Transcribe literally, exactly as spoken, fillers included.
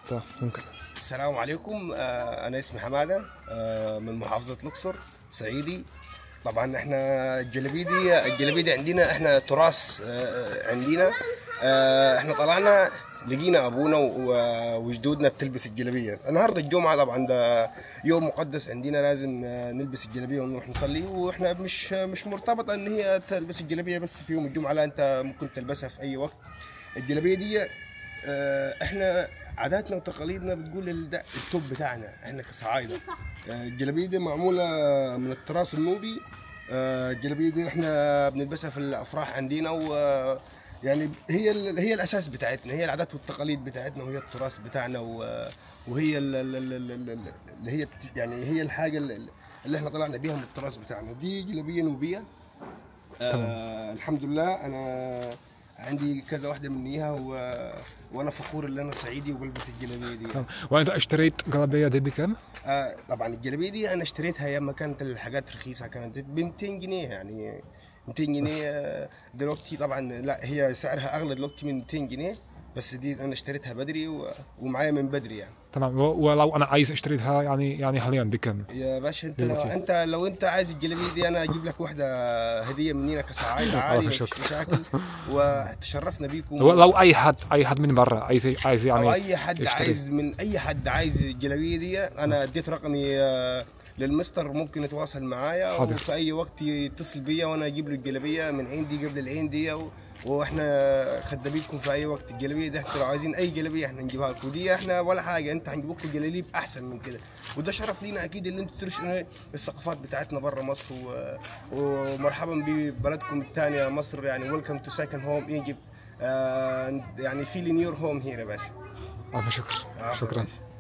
طيب ممكن. السلام عليكم. آه، أنا اسمي حمادة، آه، من محافظة الأقصر، صعيدي. طبعا احنا الجلابيه دي الجلابيه دي عندنا احنا تراث. آه، عندنا آه، احنا طلعنا لقينا ابونا و- وجدودنا بتلبس الجلابيه. النهارده الجمعه طبعا ده يوم مقدس عندنا، لازم آه، نلبس الجلابيه ونروح نصلي. واحنا مش مش مرتبطه ان هي تلبس الجلابيه بس في يوم الجمعه، لا، انت ممكن تلبسها في اي وقت. الجلابيه دي آه، احنا عاداتنا وتقاليدنا بتقول ال- ده التوب بتاعنا احنا كصعايده. آه، الجلابيه دي معموله من التراث النوبي. آه، الجلابيه دي احنا بنلبسها في الافراح عندنا، و يعني هي ال- هي الاساس بتاعتنا، هي العادات والتقاليد بتاعتنا، وهي التراث بتاعنا، و- وهي ال- ال- ال- ال- ال- اللي هي بت- يعني هي الحاجه اللي اللي احنا طلعنا بيها من التراث بتاعنا. دي جلابيه نوبيه. تمام. آه الحمد لله، انا عندي كذا واحده منيها، و... وانا فخور ان انا صعيدي وبلبس الجلابيه دي. تمام. وانت اشتريت جلابيه دي بكم؟ آه طبعا الجلابيه دي انا اشتريتها ايام ما كانت الحاجات رخيصه، كانت ب مئتين جنيه يعني. مئتين جنيه. آه، دلوقتي طبعا لا، هي سعرها اغلى دلوقتي من مئتين جنيه، بس دي انا اشتريتها بدري، و... ومعايا من بدري يعني. تمام. و- ولو انا عايز اشتريتها يعني يعني حاليا بكم؟ يا باشا، انت لو دلوقتي. انت لو انت عايز الجلابيه دي انا اجيب لك واحده هديه منينا كصعايده عادي، ألف مفيش شكر. مشاكل. وتشرفنا بيكم. لو اي حد اي حد من برا عايز عايز او يعني اي حد يشتري. عايز، من اي حد عايز الجلابيه دي، انا اديت رقمي آه، للمستر، ممكن يتواصل معايا حاضر. وفي اي وقت يتصل بيا وانا اجيب له الجلابيه من عندي قبل العين دي، و... واحنا خدامينكم في اي وقت. الجلابيه دي احنا لو عايزين اي جلابيه احنا نجيبها لكم، ودي احنا ولا حاجه، انت هنجيب لكم جلاليب احسن من كده. وده شرف لينا اكيد اللي انتوا ترشقوا الثقافات بتاعتنا بره مصر، و... ومرحبا ببلدكم الثانيه مصر، يعني ويلكم تو سكند هوم ايجيبت. يعني فيلين يور هوم هير يا باشا. ألف شكر. عفواً. شكرا.